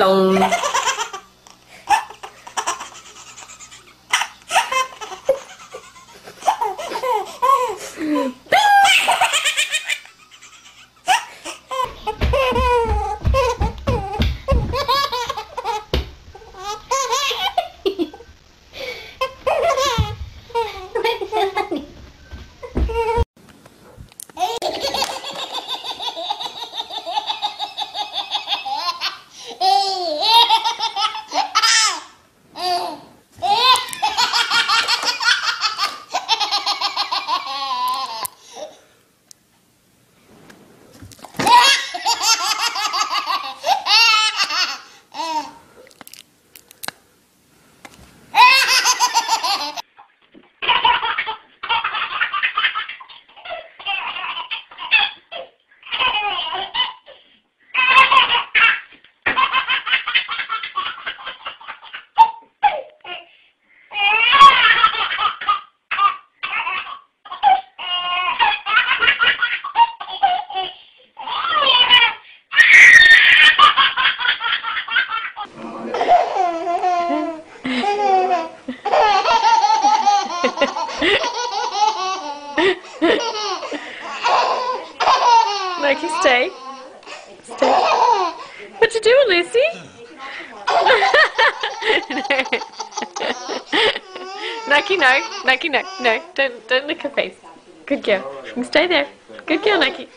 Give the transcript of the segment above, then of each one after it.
dong. Nike, stay. Stay. What you doing, Lucy? Nike, no. Nike, no. No, don't lick her face. Good girl. You can stay there. Good girl, Nike.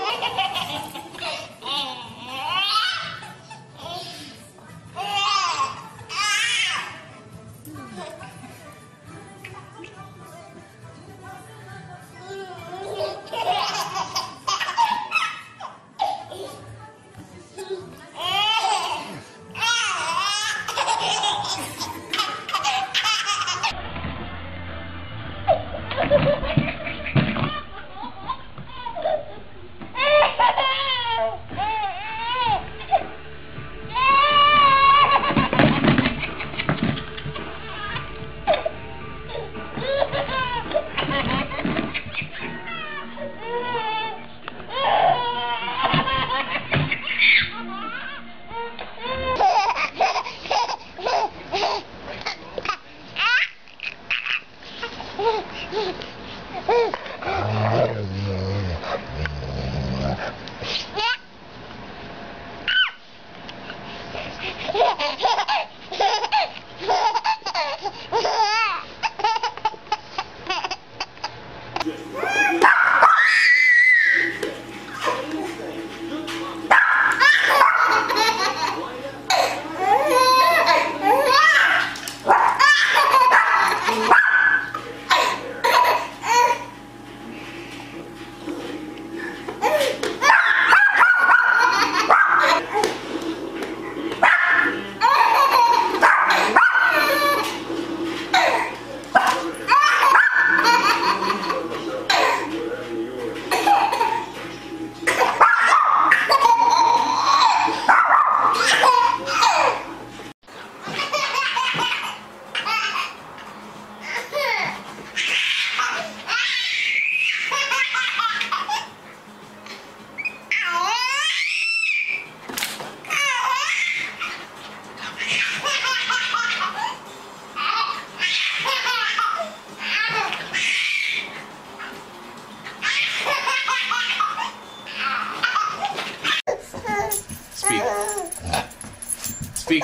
Speak.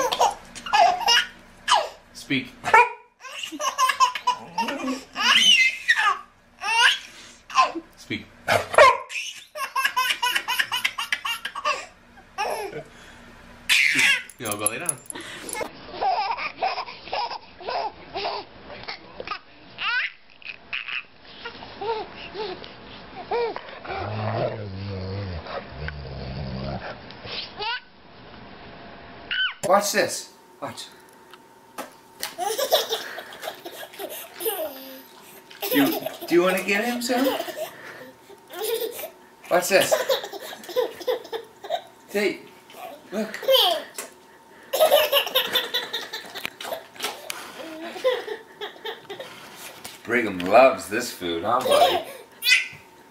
Speak. Speak. You wanna go lay down? Watch this. Watch. Do you want to get him soon? Watch this. Hey, look. Brigham loves this food, huh, buddy?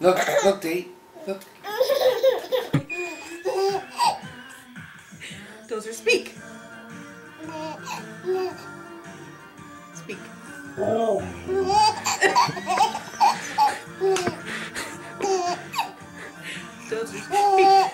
Look, Date. Look. Those are speak. Speak. Those are speak.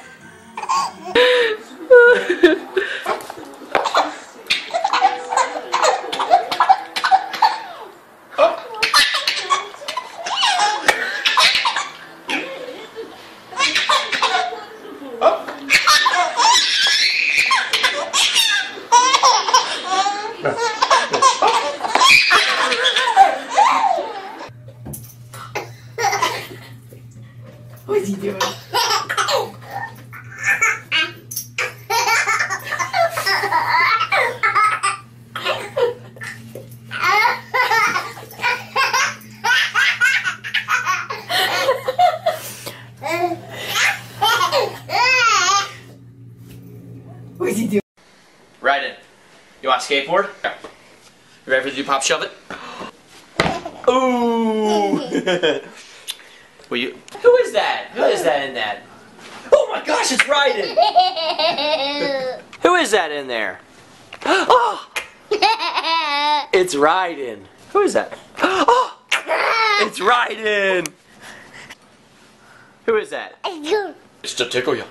What's he doing? What's he doing? Right in. You want a skateboard? Yeah. You ready for the pop shove it? Ooh! Will you? Who is that? Who is that in that? Oh my gosh, it's Raiden! Who is that in there? Oh! It's Raiden. Who is that? Oh! It's Raiden! Who is that? It's to tickle you.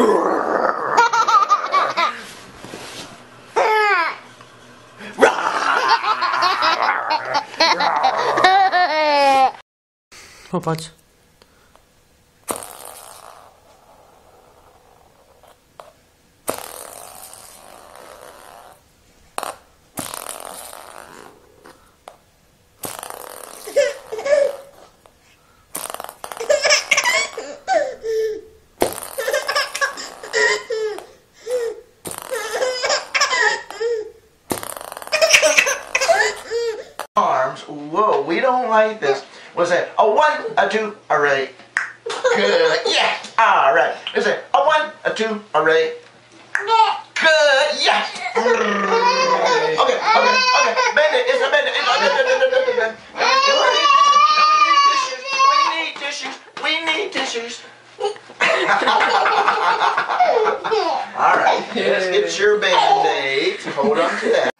Popatrz. Arms. Whoa, we don't like this. What's that? A 1, a 2, a ready. Good. Yeah. All right. Is it a 1, a 2, a ready? Good. Yeah. Okay. Bend it. It's a bend it. We need tissues. All right. Let's get your Band-Aid. Hold on to that.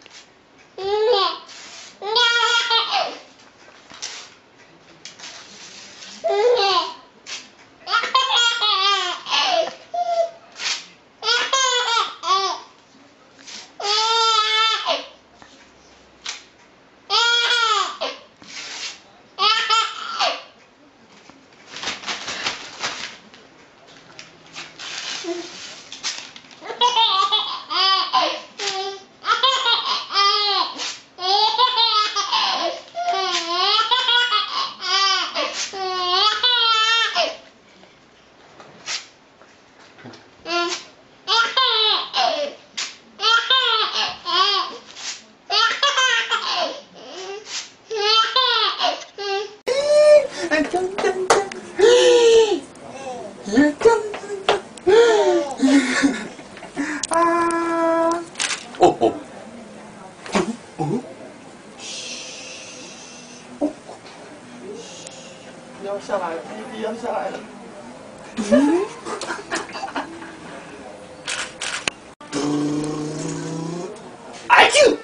Achoo!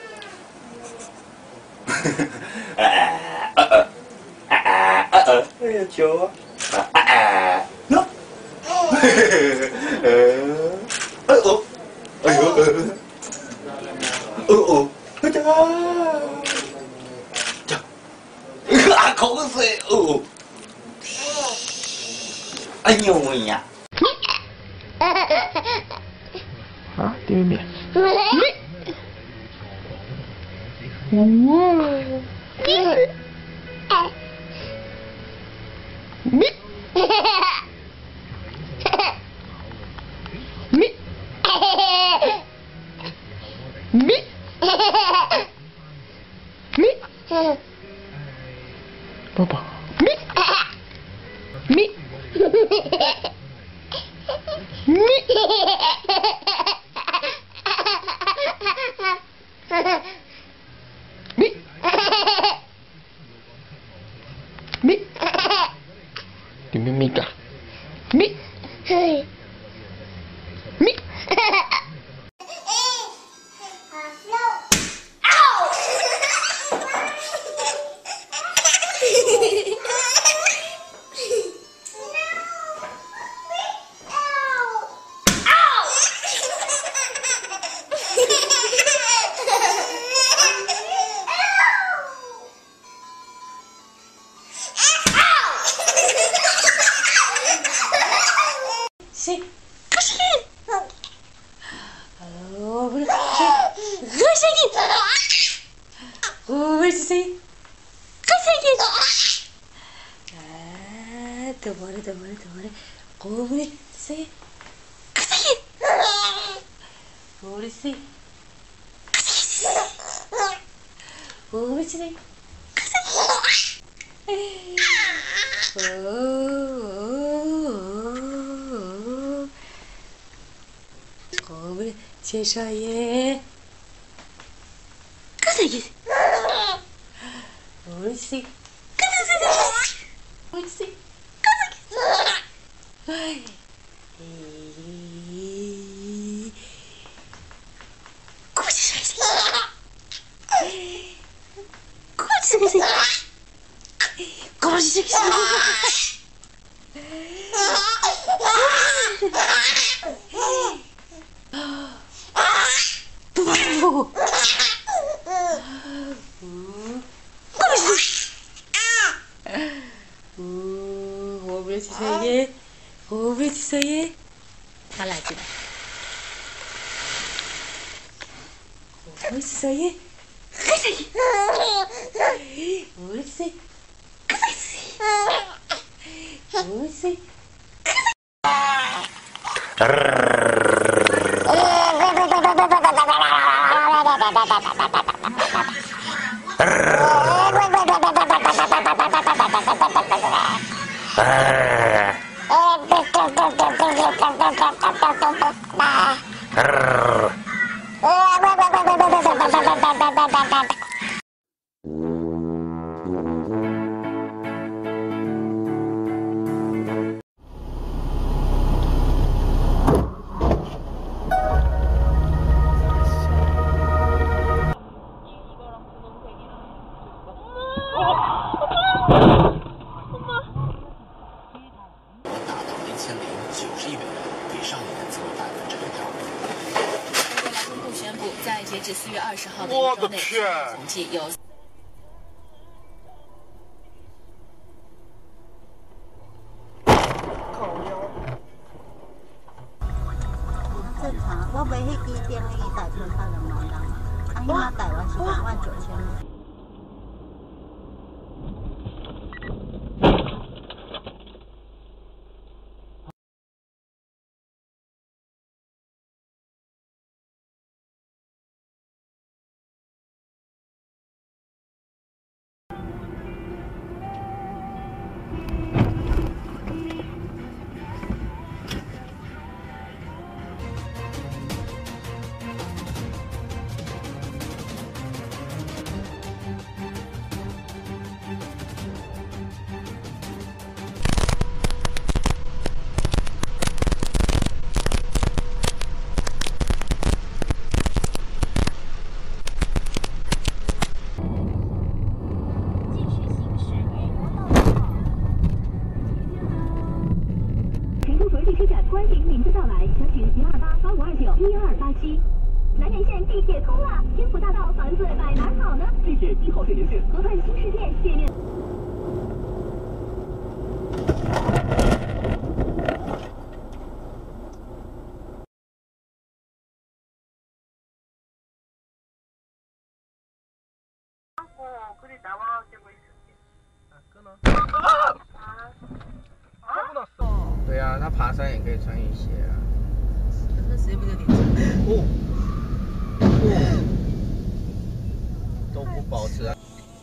Chúa. No. Không có gì. Anh nhiều người nhỉ? Hả? Tìm miệng. Wow. Mít. Mít. Mít. Mít. Papa. Mít. Mít. Mít. Mít. Mít. Di mimika. Mít. Mít. 谁？可是哦，不是谁？可是哦，不是谁？可是啊，怎么了？哦，不是谁？可是不是谁？哦，不是谁？我们介绍耶，可是也，我是，可是，我是，可是，哎，过去谁？过去谁？过去谁？不，我不是谁耶，我不是谁耶，他来着，我不是谁耶，谁耶，我是谁，我是谁。 在截至4月20号的一周内，总计有。 正常，我买迄支电的伊大片才2万人，啊，迄马台湾是29000人。 欢迎您的到来，详询02885291287。南延线地铁通了，天府大道房子买哪儿好呢？ 地铁1号线沿线， 河畔新世界店面。 对啊，他爬山也可以穿雨鞋啊。 那谁不就领证？ 都不保持啊。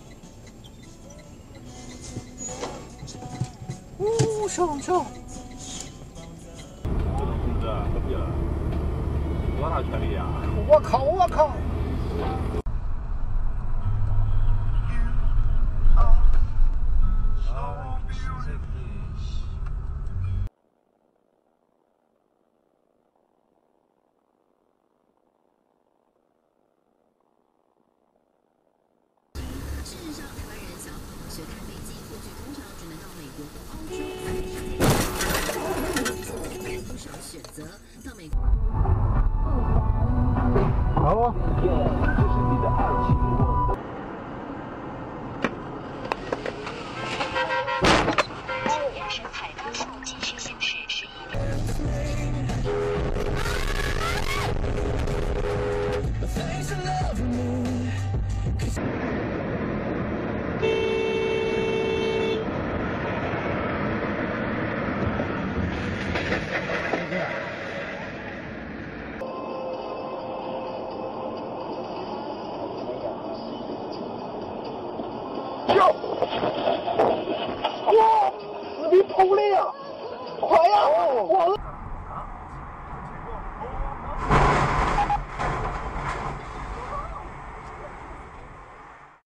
冲！ 同志，可别了，多大权利呀？ 我靠！ 事实上，台湾人想要好好学开飞机，过去通常只能到美国或欧洲才有时间。现在有不少选择，到美国。 好啊。 这是你的爱情梦。 人参海高速继续行驶11。 救！哇！死皮通裂啊！快呀！完了！